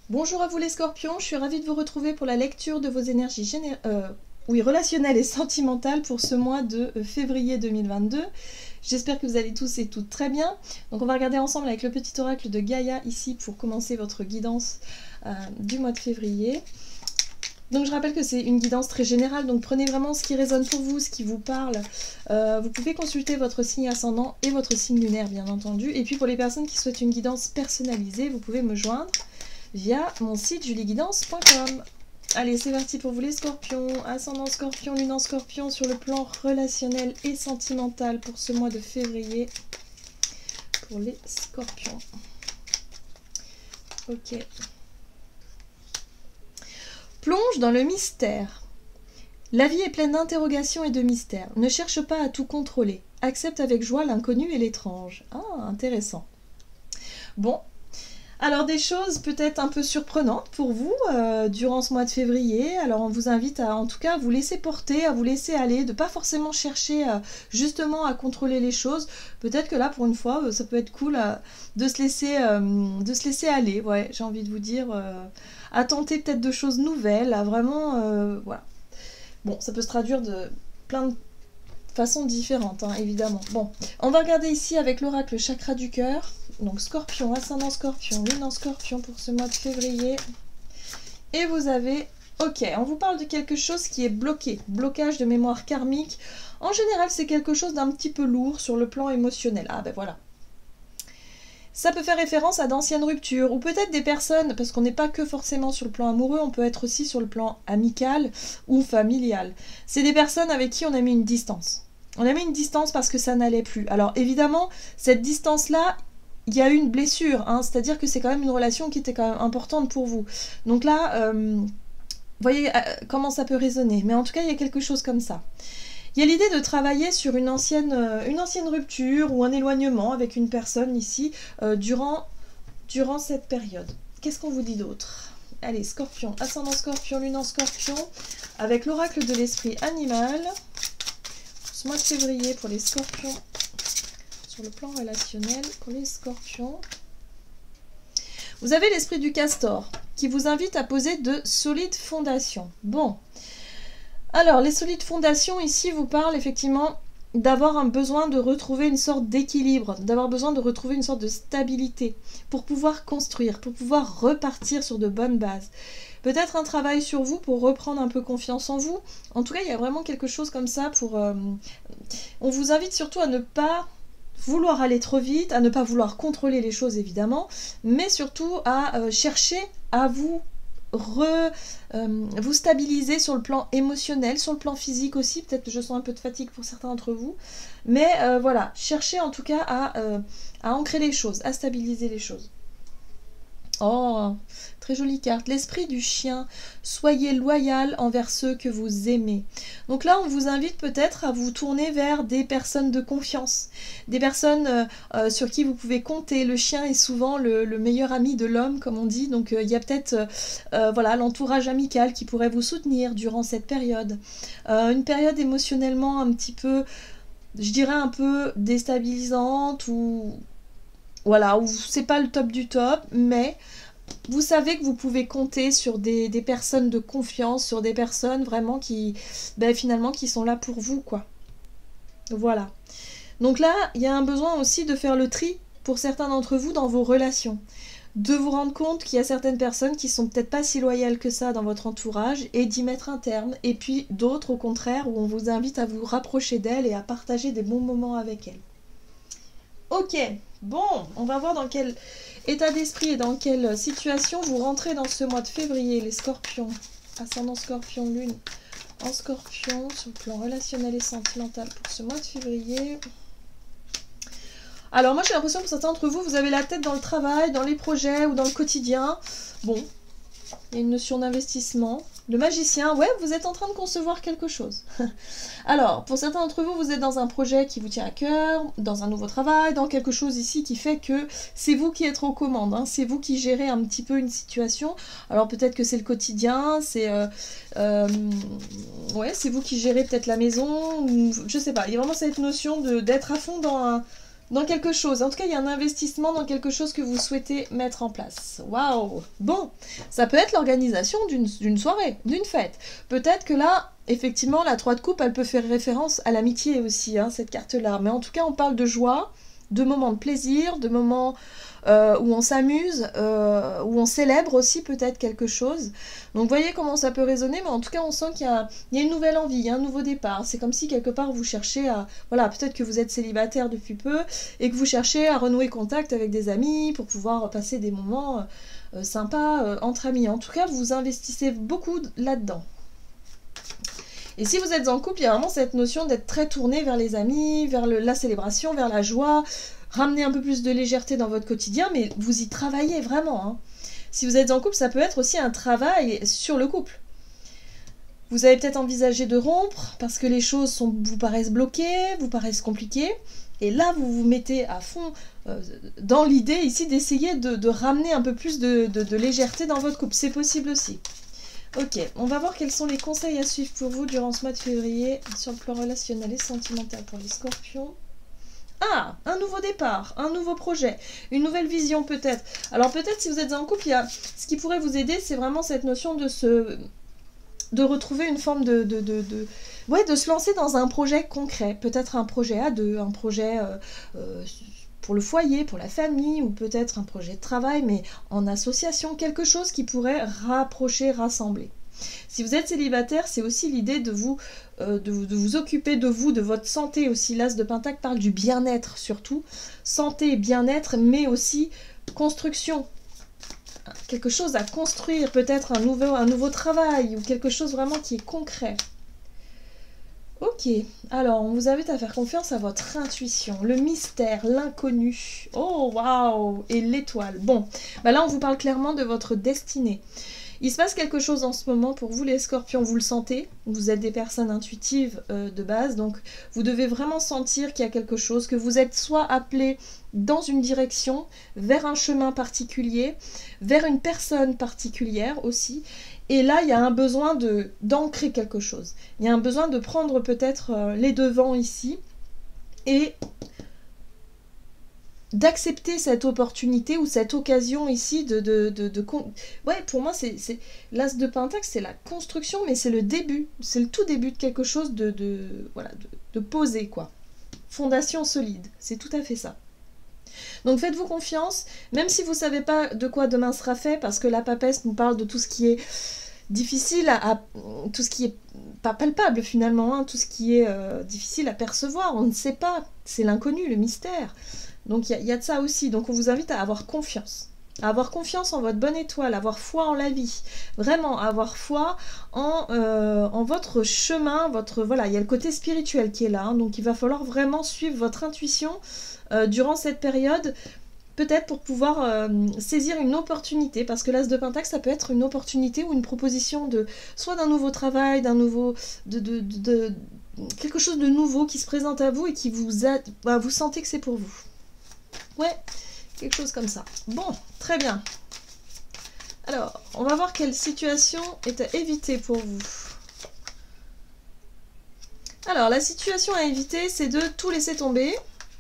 Bonjour à vous les scorpions, je suis ravie de vous retrouver pour la lecture de vos énergies relationnelles et sentimentales pour ce mois de février 2022. J'espère que vous allez tous et toutes très bien. Donc on va regarder ensemble avec le petit oracle de Gaïa ici pour commencer votre guidance du mois de février. Donc je rappelle que c'est une guidance très générale, donc prenez vraiment ce qui résonne pour vous, ce qui vous parle. Vous pouvez consulter votre signe ascendant et votre signe lunaire bien entendu. Et puis pour les personnes qui souhaitent une guidance personnalisée, vous pouvez me joindre via mon site julieguidance.com. Allez, c'est parti pour vous les scorpions, ascendant scorpion, lune en scorpion sur le plan relationnel et sentimental pour ce mois de février pour les scorpions. Ok. Plonge dans le mystère. La vie est pleine d'interrogations et de mystères. Ne cherche pas à tout contrôler. Accepte avec joie l'inconnu et l'étrange. Ah, intéressant. Bon. Alors des choses peut-être un peu surprenantes pour vous durant ce mois de février. Alors on vous invite à en tout cas à vous laisser porter, à vous laisser aller, de pas forcément chercher justement à contrôler les choses. Peut-être que là pour une fois ça peut être cool de se laisser aller. Ouais, j'ai envie de vous dire à tenter peut-être de choses nouvelles, à vraiment voilà. Bon, ça peut se traduire de plein de façons différentes, hein, évidemment. Bon, on va regarder ici avec l'oracle chakra du cœur. Donc scorpion, ascendant scorpion, lune en scorpion pour ce mois de février. Et vous avez, ok, on vous parle de quelque chose qui est bloqué, blocage de mémoire karmique. En général, c'est quelque chose d'un petit peu lourd sur le plan émotionnel. Ah ben voilà. Ça peut faire référence à d'anciennes ruptures, ou peut-être des personnes, parce qu'on n'est pas que forcément sur le plan amoureux, on peut être aussi sur le plan amical ou familial. C'est des personnes avec qui on a mis une distance. On a mis une distance parce que ça n'allait plus. Alors évidemment, cette distance-là, il y a eu une blessure, hein, c'est-à-dire que c'est quand même une relation qui était quand même importante pour vous. Donc là, vous voyez comment ça peut résonner. Mais en tout cas, il y a quelque chose comme ça. Il y a l'idée de travailler sur une ancienne rupture ou un éloignement avec une personne ici durant cette période. Qu'est-ce qu'on vous dit d'autre? Allez, scorpion, ascendant scorpion, lune en scorpion, avec l'oracle de l'esprit animal. Ce mois de février pour les scorpions. Sur le plan relationnel pour les scorpions. Vous avez l'esprit du castor qui vous invite à poser de solides fondations. Bon, alors les solides fondations ici vous parlent effectivement d'avoir un besoin de retrouver une sorte d'équilibre, d'avoir besoin de retrouver une sorte de stabilité pour pouvoir construire, pour pouvoir repartir sur de bonnes bases. Peut-être un travail sur vous pour reprendre un peu confiance en vous. En tout cas, il y a vraiment quelque chose comme ça pour... on vous invite surtout à ne pas vouloir aller trop vite, à ne pas vouloir contrôler les choses évidemment, mais surtout à chercher à vous vous stabiliser sur le plan émotionnel, sur le plan physique aussi. Peut-être que je sens un peu de fatigue pour certains d'entre vous, mais voilà, cherchez en tout cas à ancrer les choses, à stabiliser les choses. Oh, très jolie carte. L'esprit du chien. Soyez loyal envers ceux que vous aimez. Donc là, on vous invite peut-être à vous tourner vers des personnes de confiance. Des personnes sur qui vous pouvez compter. Le chien est souvent le meilleur ami de l'homme, comme on dit. Donc il y a peut-être voilà, l'entourage amical qui pourrait vous soutenir durant cette période. Une période émotionnellement un petit peu, je dirais un peu déstabilisante ou... Voilà, où c'est pas le top du top, mais vous savez que vous pouvez compter sur des personnes de confiance, sur des personnes vraiment qui, finalement, qui sont là pour vous, quoi. Voilà. Donc là, il y a un besoin aussi de faire le tri pour certains d'entre vous dans vos relations. De vous rendre compte qu'il y a certaines personnes qui sont peut-être pas si loyales que ça dans votre entourage et d'y mettre un terme. Et puis d'autres, au contraire, où on vous invite à vous rapprocher d'elles et à partager des bons moments avec elles. Ok, bon, on va voir dans quel état d'esprit et dans quelle situation vous rentrez dans ce mois de février, les scorpions. Ascendant scorpion, lune en scorpion, sur le plan relationnel et sentimental pour ce mois de février. Alors moi j'ai l'impression que certains d'entre vous, vous avez la tête dans le travail, dans les projets ou dans le quotidien. Bon, il y a une notion d'investissement. Le magicien, ouais, vous êtes en train de concevoir quelque chose. Alors, pour certains d'entre vous, vous êtes dans un projet qui vous tient à cœur, dans un nouveau travail, dans quelque chose ici qui fait que c'est vous qui êtes aux commandes, hein, c'est vous qui gérez un petit peu une situation. Alors peut-être que c'est le quotidien, c'est c'est vous qui gérez peut-être la maison, ou, je sais pas. Il y a vraiment cette notion d'être à fond dans dans quelque chose. En tout cas, il y a un investissement dans quelque chose que vous souhaitez mettre en place. Waouh! Bon, ça peut être l'organisation d'une soirée, d'une fête. Peut-être que là, effectivement, la 3 de coupe, elle peut faire référence à l'amitié aussi, hein, cette carte-là. Mais en tout cas, on parle de joie, de moments de plaisir, de moments où on s'amuse, où on célèbre aussi peut-être quelque chose. Donc vous voyez comment ça peut résonner, mais en tout cas on sent qu'il y a une nouvelle envie, il y a un nouveau départ. C'est comme si quelque part vous cherchez à... Voilà, peut-être que vous êtes célibataire depuis peu et que vous cherchez à renouer contact avec des amis pour pouvoir passer des moments sympas entre amis. En tout cas, vous investissez beaucoup là-dedans. Et si vous êtes en couple, il y a vraiment cette notion d'être très tourné vers les amis, vers la célébration, vers la joie, ramener un peu plus de légèreté dans votre quotidien, mais vous y travaillez vraiment, hein. Si vous êtes en couple, ça peut être aussi un travail sur le couple. Vous avez peut-être envisagé de rompre parce que les choses vous paraissent bloquées, vous paraissent compliquées. Et là, vous vous mettez à fond dans l'idée ici d'essayer de ramener un peu plus de légèreté dans votre couple. C'est possible aussi. Ok, on va voir quels sont les conseils à suivre pour vous durant ce mois de février sur le plan relationnel et sentimental pour les scorpions. Ah, un nouveau départ, un nouveau projet, une nouvelle vision peut-être. Alors peut-être si vous êtes en couple, ce qui pourrait vous aider, c'est vraiment cette notion de retrouver une forme ouais, de se lancer dans un projet concret. Peut-être un projet à deux, un projet pour le foyer, pour la famille, ou peut-être un projet de travail, mais en association, quelque chose qui pourrait rapprocher, rassembler. Si vous êtes célibataire, c'est aussi l'idée de vous occuper de vous, de votre santé aussi. L'As de Pentacle parle du bien-être surtout. Santé et bien-être, mais aussi construction. Quelque chose à construire, peut-être un nouveau travail ou quelque chose vraiment qui est concret. Ok, alors on vous invite à faire confiance à votre intuition, le mystère, l'inconnu. Oh waouh! Et l'étoile. Bon, bah là on vous parle clairement de votre destinée. Il se passe quelque chose en ce moment pour vous les scorpions, vous le sentez, vous êtes des personnes intuitives de base, donc vous devez vraiment sentir qu'il y a quelque chose, que vous êtes soit appelé dans une direction, vers un chemin particulier, vers une personne particulière aussi, et là il y a un besoin d'ancrer quelque chose, il y a un besoin de prendre peut-être les devants ici, et d'accepter cette opportunité ou cette occasion ici ouais, pour moi c'est l'As de Pentacle, c'est la construction, mais c'est le début, c'est le tout début de quelque chose voilà, de posé, quoi. Fondation solide, c'est tout à fait ça. Donc faites-vous confiance, même si vous ne savez pas de quoi demain sera fait, parce que la papesse nous parle de tout ce qui est difficile tout ce qui est pas palpable finalement, hein, tout ce qui est difficile à percevoir, on ne sait pas, c'est l'inconnu, le mystère. Donc il y a de ça aussi, donc on vous invite à avoir confiance en votre bonne étoile, avoir foi en la vie, vraiment avoir foi en votre chemin, voilà, il y a le côté spirituel qui est là, hein, donc il va falloir vraiment suivre votre intuition durant cette période, peut-être pour pouvoir saisir une opportunité, parce que l'As de Pentacle, ça peut être une opportunité ou une proposition soit d'un nouveau travail, d'un nouveau... quelque chose de nouveau qui se présente à vous et qui vous sentez que c'est pour vous. Ouais, quelque chose comme ça. Bon, très bien. Alors, on va voir quelle situation est à éviter pour vous. Alors, la situation à éviter, c'est de tout laisser tomber.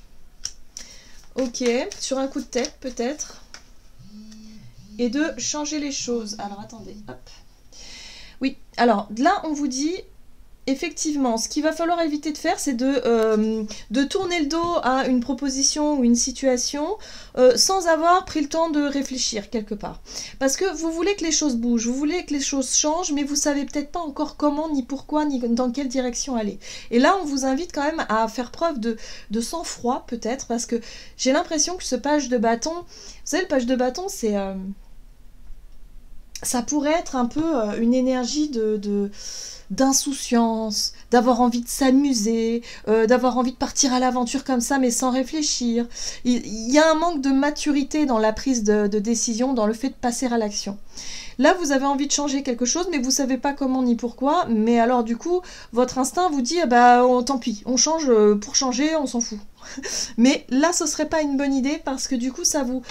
Ok, sur un coup de tête peut-être. Et de changer les choses. Alors, attendez, hop. Oui, alors là, on vous dit... Effectivement, ce qu'il va falloir éviter de faire, c'est de tourner le dos à une proposition ou une situation sans avoir pris le temps de réfléchir quelque part. Parce que vous voulez que les choses bougent, vous voulez que les choses changent, mais vous savez peut-être pas encore comment, ni pourquoi, ni dans quelle direction aller. Et là, on vous invite quand même à faire preuve de sang-froid, peut-être, parce que j'ai l'impression que ce page de bâton, vous savez, le page de bâton, c'est... ça pourrait être un peu une énergie d'insouciance, d'avoir envie de s'amuser, d'avoir envie de partir à l'aventure comme ça, mais sans réfléchir. Il y a un manque de maturité dans la prise de décision, dans le fait de passer à l'action. Là, vous avez envie de changer quelque chose, mais vous ne savez pas comment ni pourquoi, mais alors du coup, votre instinct vous dit, tant pis, on change pour changer, on s'en fout. Mais là, ce serait pas une bonne idée, parce que du coup, ça vous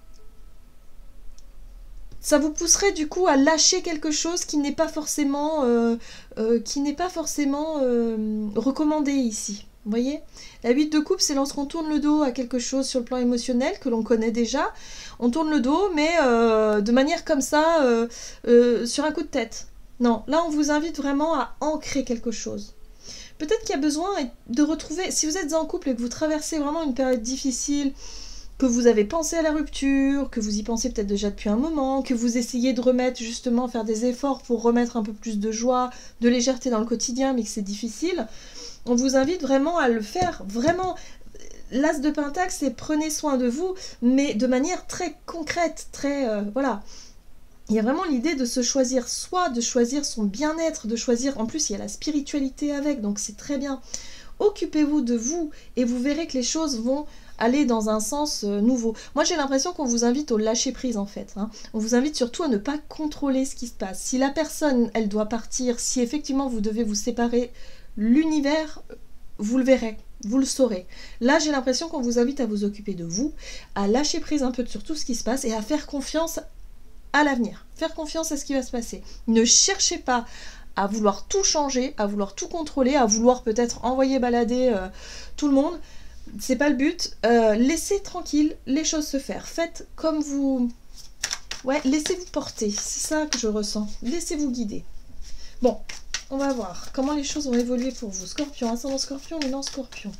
pousserait du coup à lâcher quelque chose qui n'est pas forcément recommandé ici. Vous voyez? La 8 de coupe, c'est lorsqu'on tourne le dos à quelque chose sur le plan émotionnel que l'on connaît déjà. On tourne le dos, mais de manière comme ça, sur un coup de tête. Non, là, on vous invite vraiment à ancrer quelque chose. Peut-être qu'il y a besoin de retrouver, si vous êtes en couple et que vous traversez vraiment une période difficile, que vous avez pensé à la rupture, que vous y pensez peut-être déjà depuis un moment, que vous essayez de remettre justement, faire des efforts pour remettre un peu plus de joie, de légèreté dans le quotidien, mais que c'est difficile, on vous invite vraiment à le faire, vraiment. L'as de Pentacle, c'est prenez soin de vous, mais de manière très concrète, très, voilà. Il y a vraiment l'idée de se choisir soi, de choisir son bien-être, de choisir, en plus il y a la spiritualité avec, donc c'est très bien. Occupez-vous de vous et vous verrez que les choses vont aller dans un sens nouveau. Moi j'ai l'impression qu'on vous invite au lâcher-prise en fait. Hein. On vous invite surtout à ne pas contrôler ce qui se passe. Si la personne, elle doit partir, si effectivement vous devez vous séparer, l'univers, vous le verrez. Vous le saurez. Là, j'ai l'impression qu'on vous invite à vous occuper de vous, à lâcher prise un peu sur tout ce qui se passe et à faire confiance à l'avenir. Faire confiance à ce qui va se passer. Ne cherchez pas à vouloir tout changer, à vouloir tout contrôler, à vouloir peut-être envoyer balader tout le monde. C'est pas le but. Laissez tranquille les choses se faire. Faites comme vous... Ouais, laissez-vous porter. C'est ça que je ressens. Laissez-vous guider. Bon, on va voir comment les choses vont évoluer pour vous. Scorpion, ascendant Scorpion, lunan Scorpion.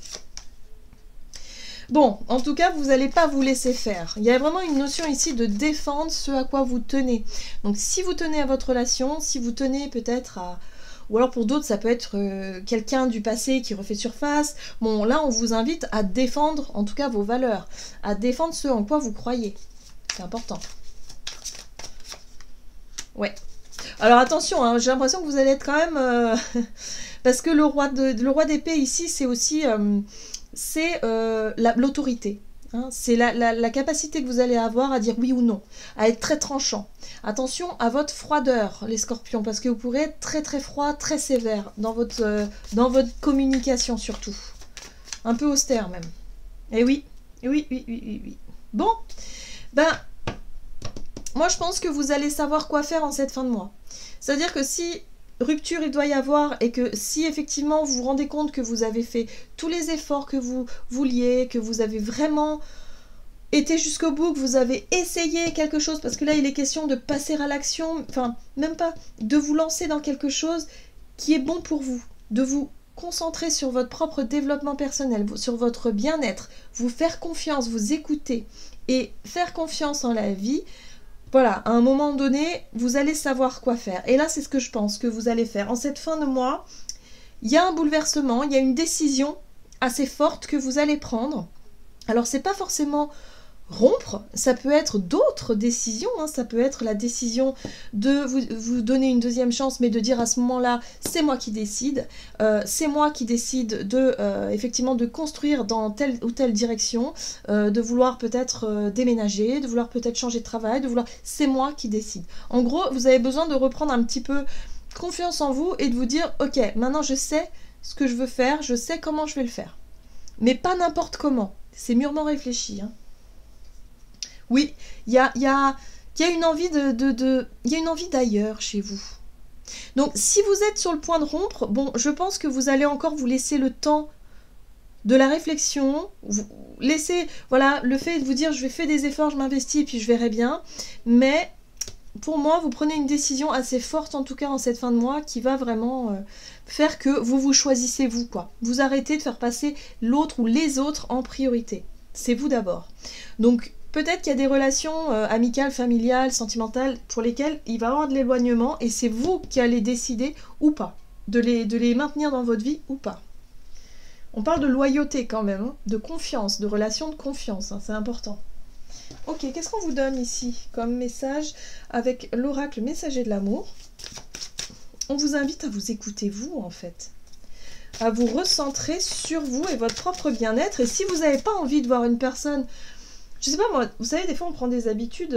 Bon, en tout cas, vous n'allez pas vous laisser faire. Il y a vraiment une notion ici de défendre ce à quoi vous tenez. Donc, si vous tenez à votre relation, si vous tenez peut-être à... Ou alors pour d'autres, ça peut être quelqu'un du passé qui refait surface. Bon, là, on vous invite à défendre, en tout cas, vos valeurs. À défendre ce en quoi vous croyez. C'est important. Ouais. Alors, attention, hein, j'ai l'impression que vous allez être quand même... parce que le roi d'épée, ici, c'est aussi... c'est l'autorité. Hein, c'est la capacité que vous allez avoir à dire oui ou non, à être très tranchant. Attention à votre froideur, les scorpions, parce que vous pourrez être très très froid, très sévère dans votre communication surtout. Un peu austère même. Et oui, oui. Bon, ben, moi je pense que vous allez savoir quoi faire en cette fin de mois. C'est-à-dire que si... rupture il doit y avoir et que si effectivement vous vous rendez compte que vous avez fait tous les efforts que vous vouliez, que vous avez vraiment été jusqu'au bout, que vous avez essayé quelque chose, parce que là il est question de passer à l'action, enfin même pas, de vous lancer dans quelque chose qui est bon pour vous, de vous concentrer sur votre propre développement personnel, sur votre bien-être, vous faire confiance, vous écouter et faire confiance en la vie. Voilà, à un moment donné, vous allez savoir quoi faire. Et là, c'est ce que je pense que vous allez faire. En cette fin de mois, il y a un bouleversement, il y a une décision assez forte que vous allez prendre. Alors, c'est pas forcément rompre, ça peut être d'autres décisions, hein. Ça peut être la décision de vous donner une deuxième chance, mais de dire à ce moment-là, c'est moi qui décide, c'est moi qui décide de, effectivement, de construire dans telle ou telle direction, de vouloir peut-être déménager, de vouloir peut-être changer de travail, c'est moi qui décide. En gros, vous avez besoin de reprendre un petit peu confiance en vous et de vous dire, ok, maintenant je sais ce que je veux faire, je sais comment je vais le faire. Mais pas n'importe comment, c'est mûrement réfléchi, hein. Oui, il y a une envie il y a une envie d'ailleurs chez vous. Donc, si vous êtes sur le point de rompre, bon, je pense que vous allez encore vous laisser le temps de la réflexion, vous laissez, voilà, le fait de vous dire, je vais faire des efforts, je m'investis, et puis je verrai bien, mais pour moi, vous prenez une décision assez forte, en tout cas en cette fin de mois, qui va vraiment faire que vous vous choisissez vous, quoi. Vous arrêtez de faire passer l'autre ou les autres en priorité. C'est vous d'abord. Donc, peut-être qu'il y a des relations amicales, familiales, sentimentales, pour lesquelles il va y avoir de l'éloignement, et c'est vous qui allez décider ou pas, de les maintenir dans votre vie ou pas. On parle de loyauté quand même, hein, de confiance, de relation de confiance, hein, c'est important. Ok, qu'est-ce qu'on vous donne ici comme message avec l'oracle messager de l'amour? On vous invite à vous écouter vous en fait, à vous recentrer sur vous et votre propre bien-être, et si vous n'avez pas envie de voir une personne... Je sais pas moi, vous savez, des fois on prend des habitudes,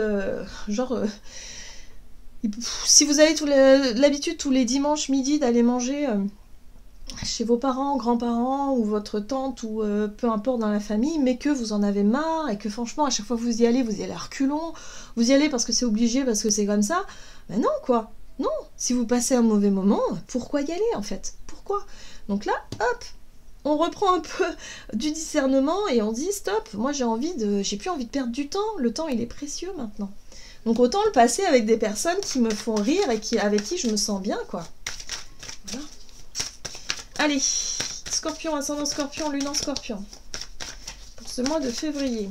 si vous avez l'habitude tous les dimanches midi d'aller manger chez vos parents, grands-parents ou votre tante ou peu importe dans la famille, mais que vous en avez marre et que franchement à chaque fois que vous y allez à reculons, vous y allez parce que c'est obligé, parce que c'est comme ça, ben non quoi, non, si vous passez un mauvais moment, pourquoi y aller en fait? Pourquoi? Donc là, hop, on reprend un peu du discernement et on dit stop, moi j'ai plus envie de perdre du temps, le temps il est précieux maintenant. Donc autant le passer avec des personnes qui me font rire et avec qui je me sens bien, quoi. Voilà. Allez, Scorpion, ascendant Scorpion, lune en Scorpion. Pour ce mois de février.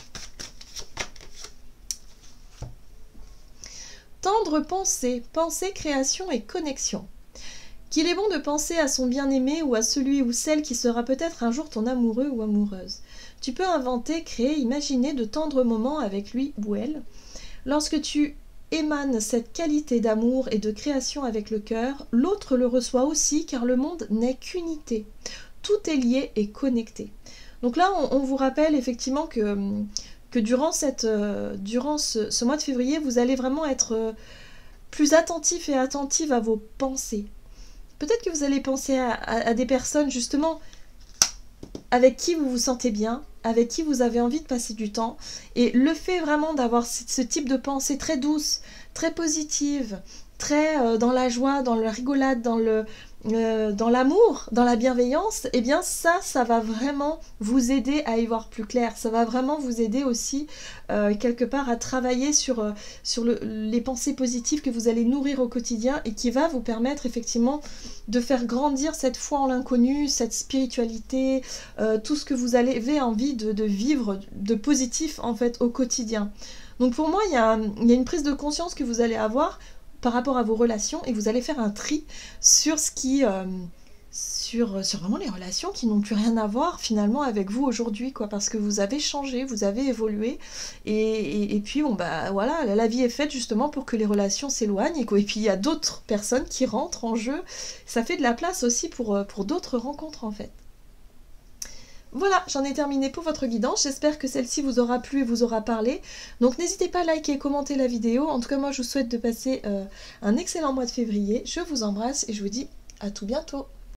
Tendre pensée, création et connexion. Qu'il est bon de penser à son bien-aimé ou à celui ou celle qui sera peut-être un jour ton amoureux ou amoureuse. Tu peux inventer, créer, imaginer de tendres moments avec lui ou elle. Lorsque tu émanes cette qualité d'amour et de création avec le cœur, l'autre le reçoit aussi car le monde n'est qu'unité. Tout est lié et connecté. Donc là, on vous rappelle effectivement que durant ce mois de février, vous allez vraiment être plus attentif et attentive à vos pensées. Peut-être que vous allez penser à des personnes justement avec qui vous vous sentez bien, avec qui vous avez envie de passer du temps. Et le fait vraiment d'avoir ce type de pensée très douce, très positive, très dans la joie, dans la rigolade, dans l'amour, dans la bienveillance, eh bien ça va vraiment vous aider à y voir plus clair. Ça va vraiment vous aider aussi quelque part à travailler sur les pensées positives que vous allez nourrir au quotidien et qui va vous permettre effectivement de faire grandir cette foi en l'inconnu, cette spiritualité, tout ce que vous avez envie de vivre de positif en fait au quotidien. Donc pour moi, il y a une prise de conscience que vous allez avoir par rapport à vos relations et vous allez faire un tri sur ce qui sur vraiment les relations qui n'ont plus rien à voir finalement avec vous aujourd'hui, quoi, parce que vous avez changé, vous avez évolué et puis bon bah voilà, la vie est faite justement pour que les relations s'éloignent et puis il y a d'autres personnes qui rentrent en jeu, ça fait de la place aussi pour d'autres rencontres en fait. Voilà, j'en ai terminé pour votre guidance. J'espère que celle-ci vous aura plu et vous aura parlé. Donc n'hésitez pas à liker et commenter la vidéo. En tout cas, moi, je vous souhaite de passer un excellent mois de février. Je vous embrasse et je vous dis à tout bientôt.